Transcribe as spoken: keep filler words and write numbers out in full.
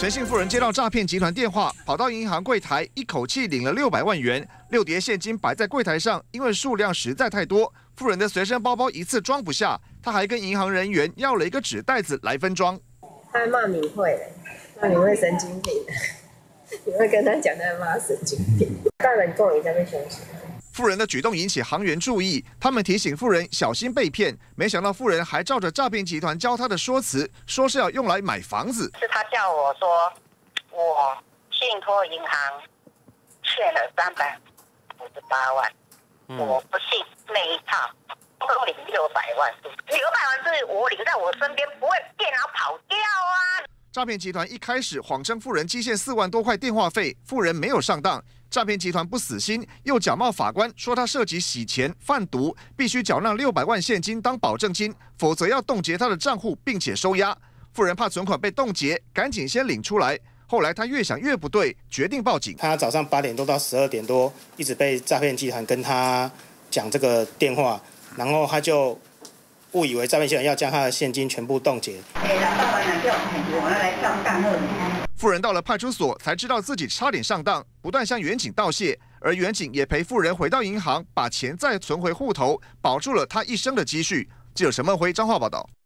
陈姓妇人接到诈骗集团电话，跑到银行柜台，一口气领了六百万元，六叠现金摆在柜台上，因为数量实在太多，妇人的随身包包一次装不下，她还跟银行人员要了一个纸袋子来分装。 他还骂敏慧嘞，骂敏慧神经病，你会跟他讲，他还骂神经病，大人够你在那边休息。 妇人的举动引起行员注意，他们提醒妇人小心被骗。没想到妇人还照着诈骗集团教她的说辞，说是要用来买房子。 是他叫我说，我信托银行欠了三百五十八万，嗯、我不信那一套，都领六百万，六百万是我领在我身边，不会电脑跑掉啊。 诈骗集团一开始谎称妇人积欠四万多块电话费，妇人没有上当。诈骗集团不死心，又假冒法官说他涉及洗钱、贩毒，必须缴纳六百万现金当保证金，否则要冻结他的账户，并且收押。妇人怕存款被冻结，赶紧先领出来。后来他越想越不对，决定报警。 他早上八点多到十二点多，一直被诈骗集团跟他讲这个电话，然后他就 误以为诈骗集团要将他的现金全部冻结。 妇人到了派出所才知道自己差点上当，不断向员警道谢，而员警也陪妇人回到银行，把钱再存回户头，保住了他一生的积蓄。记者陈梦辉彰化报道。